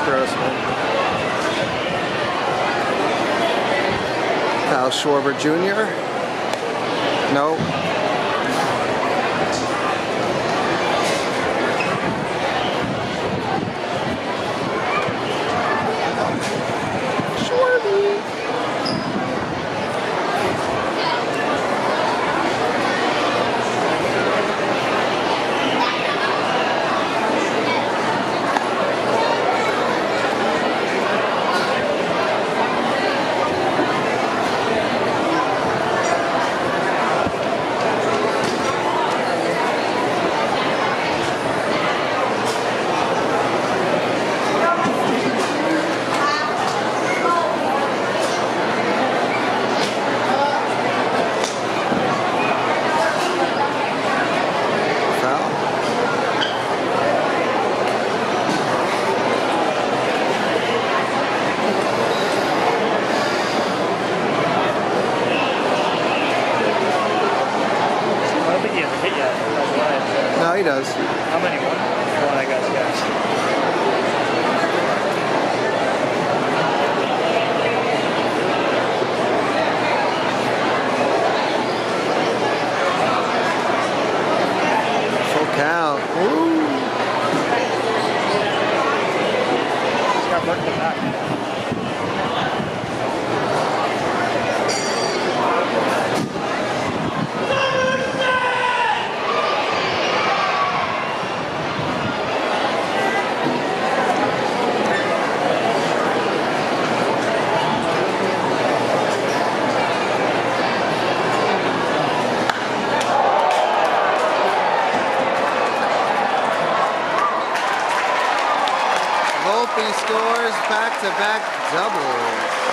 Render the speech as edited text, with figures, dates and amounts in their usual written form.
Grossman. Kyle Schwarber Jr. Nope. No, he does. How many? One? I guess. Full count. Woo! He's got work in the back. Volpe scores back-to-back doubles.